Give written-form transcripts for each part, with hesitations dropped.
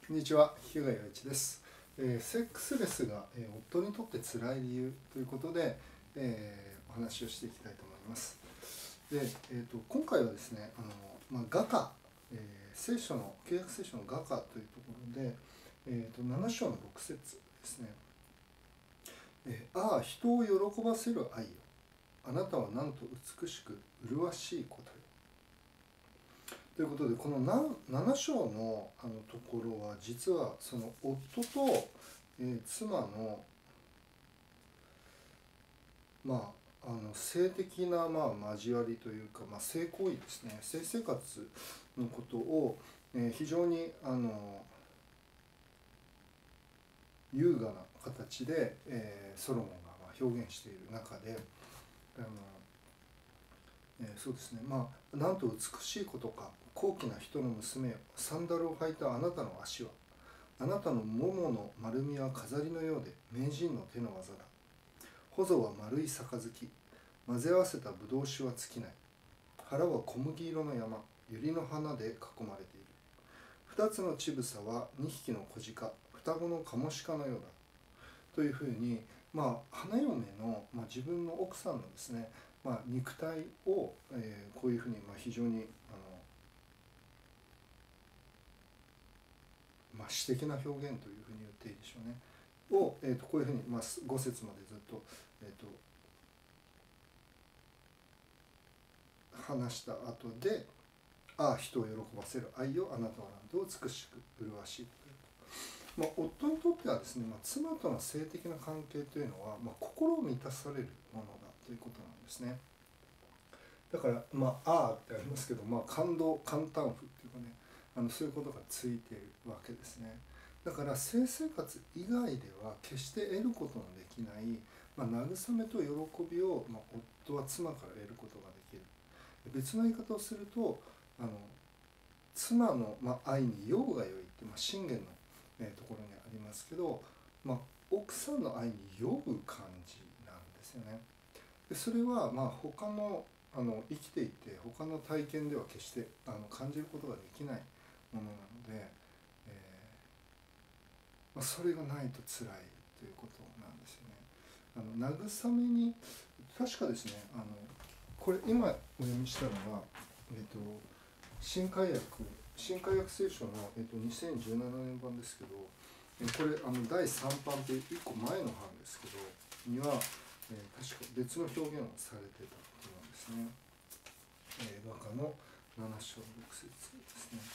こんにちは、日向洋一です。セックスレスが、夫にとって辛い理由ということで、お話をしていきたいと思います。で、今回はですね、雅歌、聖書の契約聖書の雅歌というところで、7章の6節ですね。ああ、人を喜ばせる愛よ、あなたはなんと美しく麗しいことよ。ということで、この7章のところは実はその夫と、妻の、性的な、交わりというか、性行為ですね、性生活のことを、非常に優雅な形で、ソロモンが表現している中で、そうですね、なんと美しいことか、高貴な人の娘よ、サンダルを履いたあなたの足は、あなたのももの丸みは飾りのようで名人の手の技だ。頬は丸い杯、混ぜ合わせたぶどう酒は尽きない。腹は小麦色の山、百合の花で囲まれている。二つの乳房は二匹の子鹿、双子のカモシカのようだ。というふうに、花嫁の、自分の奥さんのですね、肉体を、こういうふうに、非常に詩的な表現というふうに言っていいでしょうね。を、こういうふうに、5節までずっと、話した後で、ああ、人を喜ばせる愛よ、あなたはなんと美しく麗しい。夫にとってはですね、妻との性的な関係というのは、心を満たされるものだということなんですね。だから、ああってありますけど、感動、感嘆符っていうかね、そういうことがついているわけですね。だから性生活以外では決して得ることのできない、慰めと喜びを、夫は妻から得ることができる。別の言い方をすると、妻の、愛に酔うがよいって、信玄の、ところにありますけど、奥さんの愛に酔う感じなんですよね。でそれは他の生きていて他の体験では決して感じることができないものなので、それがないと辛いということなんですよね。慰めに確かですね、これ今お読みしたのは、新海訳聖書の、2017年版ですけど、これ第3版という1個前の版ですけどには、確か別の表現をされてたと思うんですね。雅歌の7章6節ですね。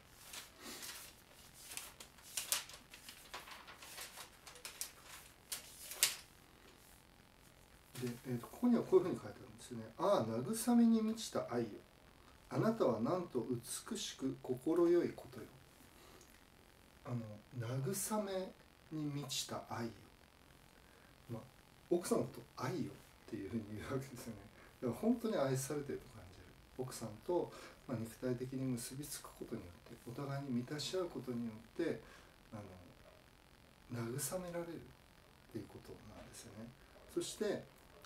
で、ここにはこういうふうに書いてあるんですよね。ああ、慰めに満ちた愛よ、あなたはなんと美しく心よいことよ。慰めに満ちた愛よ、奥さんのこと愛よっていうふうに言うわけですよね。だから本当に愛されていると感じる奥さんと、肉体的に結びつくことによってお互いに満たし合うことによって慰められるっていうことなんですよね。そして、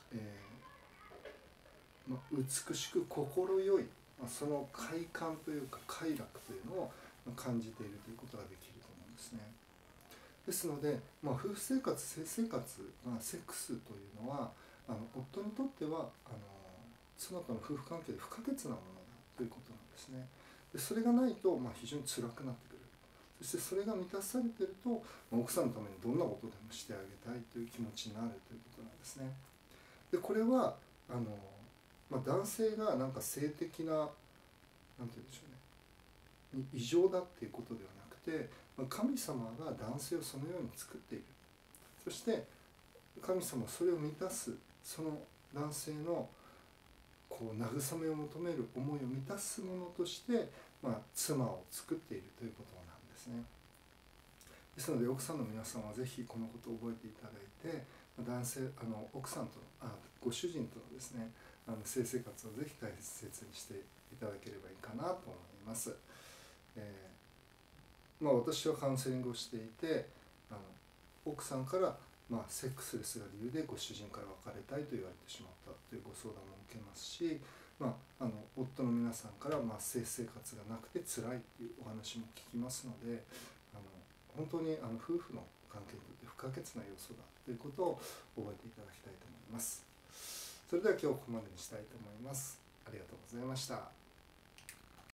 美しく心よい、その快感というか快楽というのを感じているということができると思うんですね。ですので、夫婦生活、性生活、セックスというのは夫にとっては妻との夫婦関係で不可欠なものだということなんですね。でそれがないと、非常に辛くなってくる。そしてそれが満たされていると、奥さんのためにどんなことでもしてあげたいという気持ちになるということなんですね。でこれは男性がなんか性的な、なんて言うんでしょうね、異常だっていうことではなくて、神様が男性をそのように作っている。そして神様はそれを満たす、その男性のこう慰めを求める思いを満たすものとして、妻を作っているということなんですね。ですので奥さんの皆さんはぜひこのことを覚えていただいて、男性奥さんとご主人とのですね性生活をぜひ大切にしていただければいいかなと思います。私はカウンセリングをしていて奥さんから、セックスレスが理由でご主人から別れたいと言われてしまったというご相談も受けますし、夫の皆さんから、性生活がなくて辛いというお話も聞きますので、 本当に夫婦の関係にとって不可欠な要素だということを覚えていただきたいと思います。それでは今日ここまでにしたいと思います。ありがとうございました。